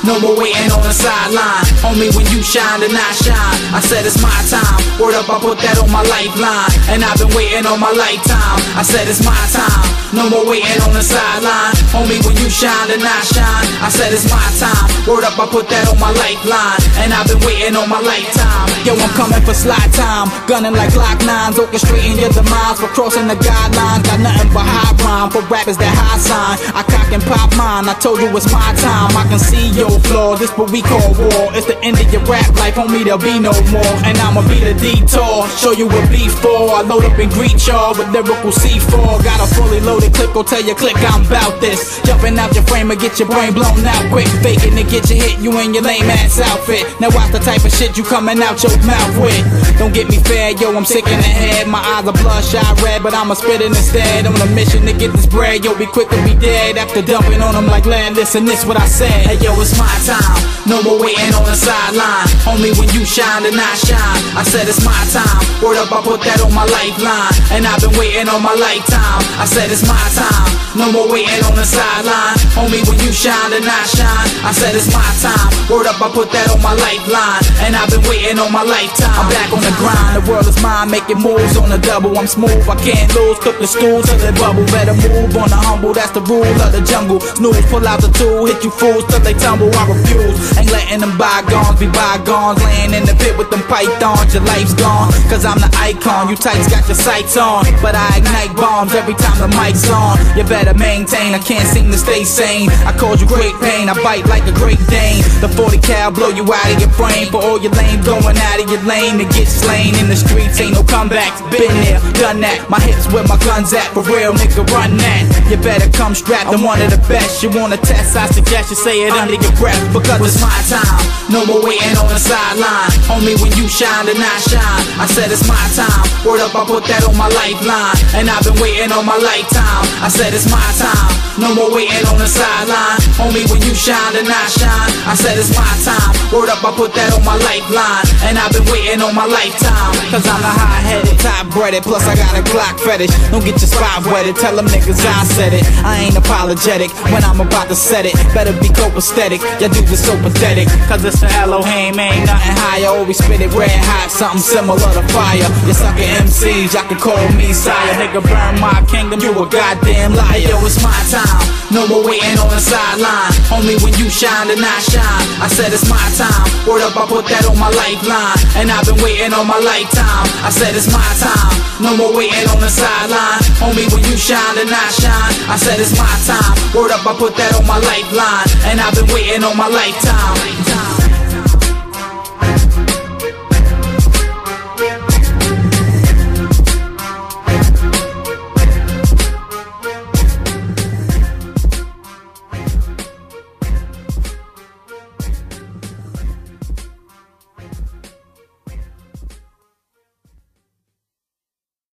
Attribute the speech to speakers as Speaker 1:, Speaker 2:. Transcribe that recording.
Speaker 1: no more waiting on the sideline. Homie, when you shine, then I shine. I said it's my time, word up, I put that on my lifeline. And I've been waiting on my lifetime. I said it's my time, no more waiting on the sideline. Homie, when you shine, then I shine. I said it's my time, word up, I put that on my lifeline. And I've been waiting on my lifetime. Yo, I'm coming for slide time, gunning like Glock 9s, orchestrating your demise for crossing the guidelines. Got nothing but high rhyme for rappers that high sign. I cock and pop mine, I told you it's my time. I can see your flaw, this what we call war. It's the end of your rap life, homie, there'll be no more. And I'ma be the detour, show you what B4. I load up and greet y'all with lyrical C4. Got a fully loaded clip, go tell your click I'm bout this. Jumping out your frame and get your brain blown out quick. Faking to get you hit, you in your lame ass outfit. Now watch the type of shit you coming out your mouth with. Don't get me fair, yo, I'm sick in the head. My eyes are bloodshot red, but I'ma spit it instead. On a mission to get this bread, yo, be quick to be dead. After dumping on them like land, listen, this what I said. Hey yo, it's my time, no more waiting on the sideline. Homie, when you shine, then I shine. I said it's my time, word up, I put that on my lifeline. And I've been waiting on my lifetime. I said it's my time, no more waiting on the sideline. Homie, when you shine, then I shine. I said it's my time, word up, I put that on my lifeline. And I've been waiting on my lifetime. I'm back on the grind, the world is mine, making moves on the double. I'm smooth, I can't lose, cook the stew till they bubble. Better move on the humble, that's the rule of the jungle. Snooze, pull out the tool, hit you fools till they tumble. I refuse, ain't letting them bygones be bygones. Laying in the pit with them pythons, your life's gone. Cause I'm the icon, you types got your sights on. But I ignite bombs every time the mic's on. You better maintain, I can't seem to stay sane. I caused you great pain, I bite like a Great Dane. The 40 cal blow you out of your brain. For all your lame going out of your lane to get slain in the streets, ain't no comebacks. Been there, done that, my hips where my guns at. For real, nigga, run that. You better come strapped, I'm one of the best. You wanna test, I suggest you say it under your breath. Because it's my time, no more waiting on the sideline. Homie, when you shine, then I shine. I said it's my time, word up, I put that on my lifeline. And I've been waiting on my lifetime. I said it's my time, no more waiting on the sideline. Homie, when you shine, then I shine. I said it's my time, word up, I put that on my lifeline. And I've been waiting on my lifetime. Cause I'm the high-headed, top-breaded, plus I got a Glock fetish. Don't get your spot wetted, tell them niggas I said it. I ain't apologetic when I'm about to set it. Better be copacetic, y'all dudes are so pathetic. Cause it's the Elohim, ain't nothing higher. Always spit it red hot, something similar to fire. You sucker MCs, y'all can call me sire. Nigga, burn my kingdom, you a goddamn liar. Yo, it's my time, no more waiting on the sideline. Homie, when you shine, then I shine. I said it's my time, word up, I put that on my lifeline. And I've been waiting on my lifetime. I said it's my time, no more waiting on the sideline. Homie, when you shine, then I shine. I said it's my time, word up, I put that on my lifeline. And I've been waiting on my lifetime.